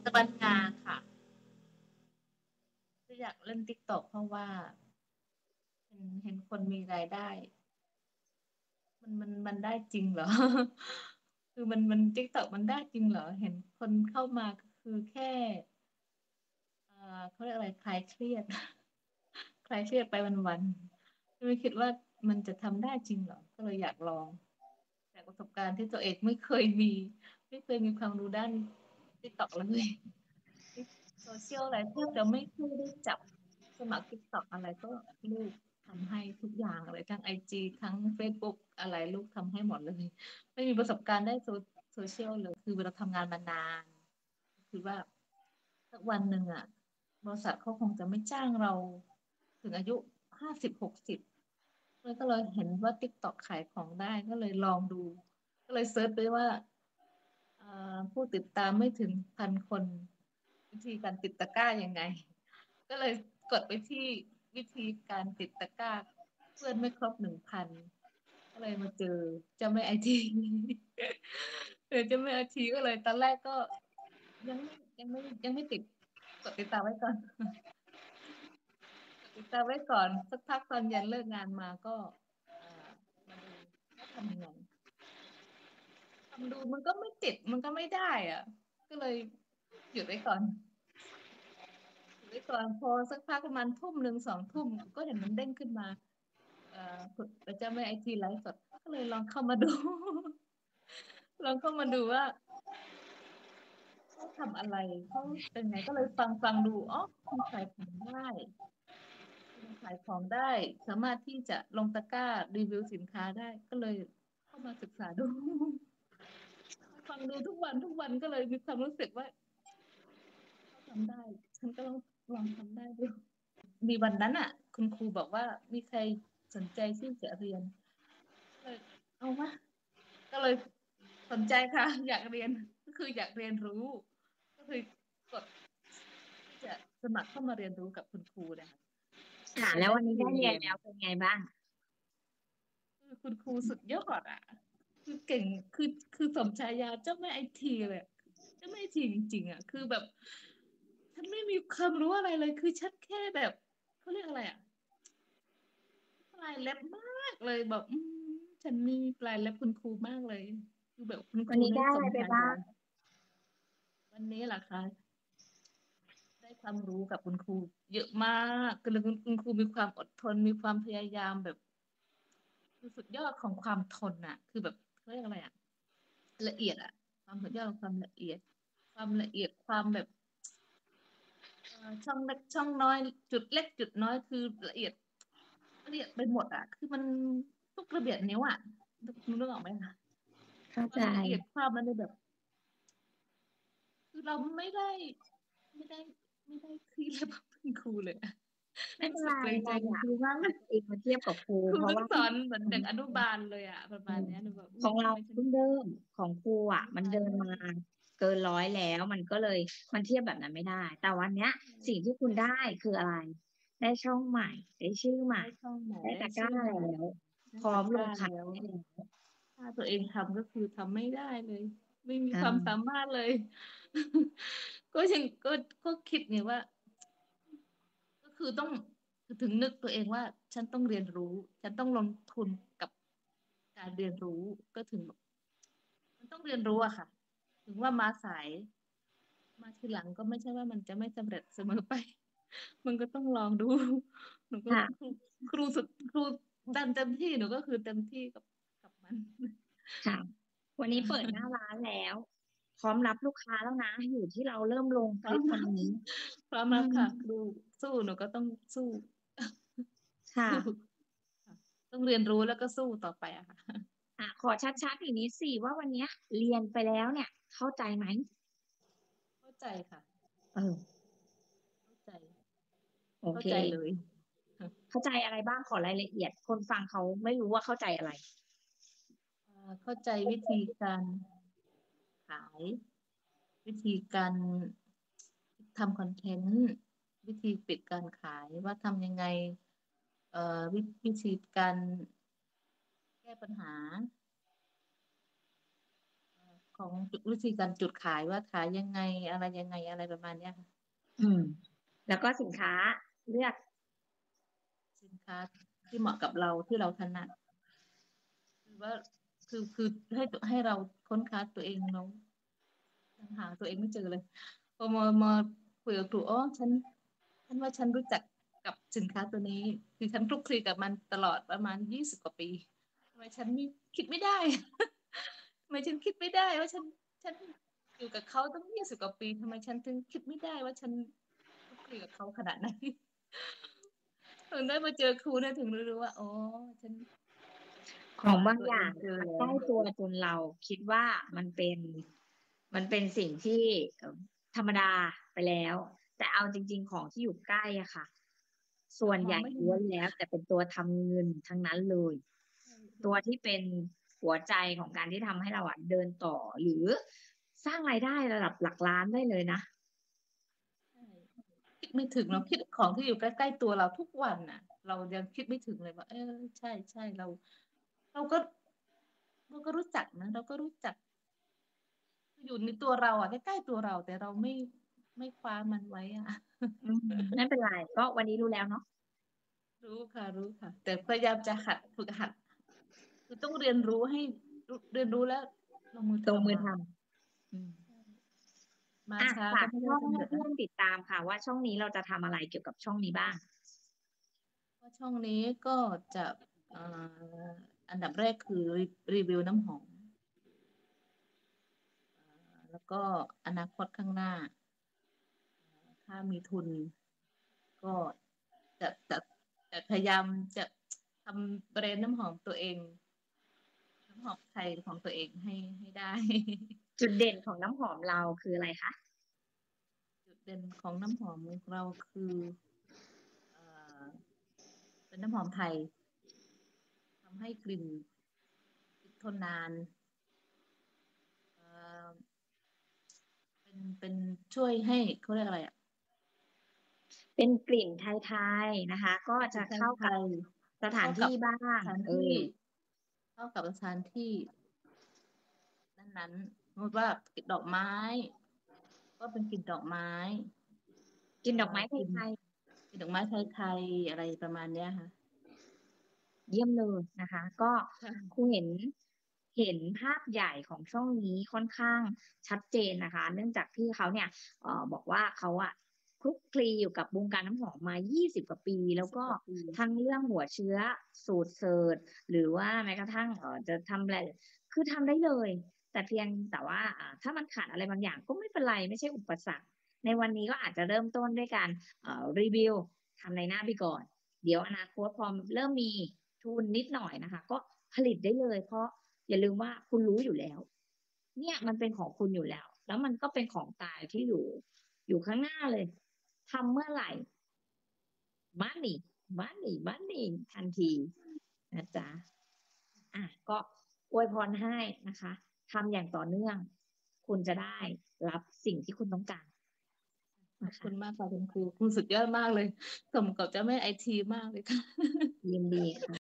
ตะบันงาค่ะที่อยากเล่นติ๊กต็อกเพราะว่าเห็นคนมีรายได้มันได้จริงเหรอคือมันติ๊กต็อกมันได้จริงเหรอเห็นคนเข้ามาก็คือแค่เอ่เขาเรียกอะไรคลายเครียดคลายเครียดไปวันๆไม่คิดว่ามันจะทำได้จริงเหรอก็เลยอยากลองจากประสบการณ์ที่ตัวเองไม่เคยมีความรู้ด้านติ๊กต็อกเลยโซเชียลอะไรแทบจะไม่เคยได้จับสมัครติ๊กต็อกอะไรก็ลูกทำให้ทุกอย่างเลยทั้งIGทั้ง Facebook อะไรลูกทำให้หมดเลยไม่มีประสบการณ์ได้โซเชียลเลยคือเวลาทำงานมานานคือว่าสักวันหนึ่งอ่ะบริษัทเขาคงจะไม่จ้างเราถึงอายุ50-60เลยก็เลยเห็นว่า TikTok ขายของได้ก็เลยลองดูก็เลยเซิร์ชไปว่า เอ่อผู้ติดตามไม่ถึง1,000 คนวิธีการติดตะกร้ายังไงก็เลยกดไปที่วิธีการติดตะกร้าเพื่อนไม่ครบ1,000ก็เลยมาเจอเจ้าแม่ไอทีเจ้าแม่ไอทีก็เลยตอนแรกก็ยังไม่ติดกดติดตามไว้ก่อนกดติดตามไว้ก่อนสักพักตอนเย็นเลิกงานมาก็เอ่อมาดูว่าทำยังไงทำดูมันก็ไม่ติดมันก็ไม่ได้อ่ะก็เลยหยุดไว้ก่อน อยู่ไว้ก่อนพอสักพักประมาณ1 ทุ่ม2 ทุ่มก็เห็นมันเด้งขึ้นมาเอ่อคุณเจ้าแม่ไอทีไลฟ์สดก็เลยลองเข้ามาดูลองเข้ามาดูว่าเขาทำอะไรเขาเป็นไงก็เลยฟังดูอ๋อมันขายของได้มันขายของได้สามารถที่จะลงตะกร้ารีวิวสินค้าได้ก็เลยเข้ามาศึกษาดูฟังดูทุกวันก็เลยมีความรู้สึกว่าเขาทำได้ฉันก็ลองทำได้ดูมีวันนั้นอ่ะคุณครูบอกว่ามีใครสนใจที่จะเรียน เลยเอาวะก็เลยสนใจค่ะอยากเรียนก็คืออยากเรียนรู้ก็คือกดที่จะสมัครเข้ามาเรียนรู้กับคุณครูนะคะก็ค่ะเลยได้แล้ววันนี้ได้คิวเรียนเรียนแล้วเป็นไงบ้างคือคุณครูสุดยอดอ่ะคือเก่งคือคือสมฉายาเจ้าแม่ไอทีเลยอะเจ้าแม่ไอทีจริงๆอ่ะคือแบบฉันไม่มีความรู้อะไรเลยคือฉันแค่แบบเขาเรียกอะไรอ่ะปลายเล็บมากเลยแบบฉันมีปลายเล็บคุณครูมากเลยคือแบบคุณควันนี้ได้อะรูนี่สมไรไปบ้างฉายา วันนี้ล่ะคะได้ความรู้กับคุณครูเยอะมากคือคุณครูมีความอดทนมีความพยายามแบบคือสุดยอดของความทนอ่ะคือแบบเขาเรียกอะไรอ่ะละเอียดอ่ะความสุดยอดของความละเอียดความละเอียดความแบบช่องเล็กช่องน้อยจุดเล็กจุดน้อยคือละเอียดไปหมดอ่ะคือมันทุกระเบียดนิ้วอ่ะนึกออกไหมคะเข้าใจความละเอียดความมันเลยแบบคือเราไม่ได้ไม่ได้คือเรียกว่าเป็นครูเลยอะรู้ไม่เป็นไรสึกเกรงใจเราอย่าคุณครูมากเอาตัวเองมาเทียบกับครูครูเพราะว่าต้องสอนเหมือนเด็กอนุบาลเลยอะประมาณเนี้ยหนูแบบของเราทำไมฉันเพิ่งเริ่มของครูออ่ะมันนุบาลได้เดินมาเกินร้อยแล้วมันก็เลยมันเทียบแบบนั้นไม่ได้แต่วันเนี้ยสิ่งที่คุณได้คืออะไรได้ช่องใหม่ได้ชื่อใหม่ได้ช่องใหม่ได้ได้ตะกร้าชื่อใหม่แล้วได้พร้อมลตะกร้างขันแล้วได้แล้วถ้าตัวเองทำก็คือทำไม่ได้เลยไม่มีความอ่าสามารถเลยก็ยังก็คิดไงว่าก็คือต้องถึงนึกตัวเองว่าฉันต้องเรียนรู้ฉันต้องลงทุนกับการเรียนรู้ก็ถึงมันต้องเรียนรู้อะค่ะถึงว่ามาสาย มาทีหลังก็ไม่ใช่ว่ามันจะไม่สำเร็จเสมอไปมันก็ต้องลองดูหนูก็คค่ะรูครูสุดครูดันเต็มที่หนูก็คือเต็มที่กับมันค่ะวันนี้เปิดหน้าร้านแล้วพร้อมรับลูกค้าแล้วนะอยู่ที่เราเริ่มลงคลิพร้อมรับปวันนี้พร้อมอืรับค่ะครูมสู้หนูก็ต้องสู้ค่ะสู้ค่ะต้องเรียนรู้แล้วก็สู้ต่อไปอะค่ะขอชัดๆอีกนิดสิว่าวันเนี้ยเรียนไปแล้วเนี่ยเข้าใจไหมเข้าใจค่ะเออเข้าใจโอเคเข้าใจเลยเข้าใจอะไรบ้างขอรายละเอียดคนฟังเขาไม่รู้ว่าเข้าใจอะไรเข้าใจวิธีการขายวิธีการทำคอนเทนต์วิธีปิดการขายว่าทำยังไงวิธีการแก้ปัญหาของวิธีการจุดขายว่าขายยังไงอะไรยังไงอะไรประมาณเนี้ยค่ะอืมแล้วก็สินค้าเลือกสินค้าที่เหมาะกับเราที่เราถนัดคือว่าคือให้เราค้นคว้าตัวเองเนาะยังหาตัวเองไม่เจอเลยพอมาคุยกับครูอ๋อฉันว่าฉันรู้จักกับสินค้าตัวนี้คือฉันคลุกคลีกับมันตลอดประมาณ20 กว่าปีทำไมฉันไม่คิดไม่ได้ทำไมฉันคิดไม่ได้ว่าฉันอยู่กับเขาตั้ง20 กว่าปีทำไมฉันถึงคิดไม่ได้ว่าฉันคลุกคลีกับเขาขนาดไหนถึงได้มาเจอครูเนี่ยถึงรู้ว่าอ๋อฉันของหาบางอย่างตัวเองเจอมันใกล้แล้วตัวจนเราคิดว่ามันเป็นมันเป็นสิ่งที่ธรรมดาไปแล้ว แต่เอาจริงๆของที่อยู่ใกล้อะค่ะส่วนใหญ่มองไม่เห็นล้วนแล้วแต่เป็นตัวทำเงินทั้งนั้นเลยใช่ตัวที่เป็นหัวใจของการที่ทำให้เราอะเดินต่อหรือสร้างรายได้ระดับหลักล้านได้เลยนะใช่ คิดไม่ถึงเราคิดของที่อยู่ใกล้ๆตัวเราทุกวันน่ะเรายังคิดไม่ถึงเลยว่าใช่ใช่เราก็เราก็รู้จักนะเราก็รู้จักอยู่ในตัวเราอ่ะใกล้ๆตัวเราแต่เราไม่คว้ามันไว้อ่ะอืมไม่เป็นไรก็วันนี้รู้แล้วเนาะรู้ค่ะแต่พยายามจะฝึกหัดคือต้องเรียนรู้ให้เรียนรู้แล้วลงมือลงมืทำอ่ะอทำอืมมาอ่ะช้าก็ฝากไม่ได้ช่องให้สำเร็จนะเพื่อนติดตามค่ะว่าช่องนี้เราจะทำอะไรเกี่ยวกับช่องนี้บ้างเพราะช่องนี้ก็จะเอ่ออันดับแรกคือรีวิวน้ำหอมแล้วก็อนาคตข้างหน้า ถ้ามีทุนก็จะจะพยายามจะทำแบรนด์น้ำหอมตัวเองน้ำหอมไทยของตัวเองให้ได้จุดเด่นของน้ำหอมเราคืออะไรคะจุดเด่นของน้ำหอมของเราคือเอ่อเป็นน้ำหอมไทยทำให้กลิ่นติดทนนานเอ่อเป็นช่วยให้เขาเรียกอะไรอ่ะเป็นกลิ่นไทยๆนะคะก็เป็นกลิ่จะนไเข้ากับทยสถานๆเข้ากับที่บ้างสถานเอที่อเข้ากับสถานที่นั้นๆสมมติว่ากลิ่นดอกไม้ก็เป็นกลิ่นดอกไม้กลิ่นดอกไม้กลิ่นไทยกลิ่นดอกไม้ไทยๆอะไรประมาณเนี้ยค่ะเยี่ยมเลยนะคะก็ครูใช่เห็นภาพใหญ่ของช่องนี้ค่อนข้างชัดเจนนะคะเนื่องจากที่เขาเนี่ยบอกว่าเขาอะคลุกคลีอยู่กับวงการน้ำหอมมา20กว่าปียี่แล้วก็สิบกว่าปีทั้งเรื่องหัวเชื้อสูตรเสิร์ชหรือว่าแม้กระทั่งจะทำอะไรคือทำได้เลยแต่เพียงแต่ว่าถ้ามันขาดอะไรบางอย่างก็ไม่เป็นไรไม่ใช่อุปสรรคในวันนี้ก็อาจจะเริ่มต้นด้วยการรีวิวทำในหน้าไปก่อน เดี๋ยวอนาคตพอเริ่มมีทุนนิดหน่อยนะคะก็ผลิตได้เลยเพราะอย่าลืมว่าคุณรู้อยู่แล้วเนี่ยมันเป็นของคุณอยู่แล้วแล้วมันก็เป็นของตายที่อยู่ข้างหน้าเลยทำเมื่อไหร่ money money ทันทีนะจ๊ะอ่ะก็อวยพรให้นะคะทำอย่างต่อเนื่องคุณจะได้รับสิ่งที่คุณต้องการขอบนะคะคุณมากค่ะคุณครูคุณสุดยอดมากเลยสมกับเจ้าแม่ไอทีมากเลยค่ะยินดีค่ะ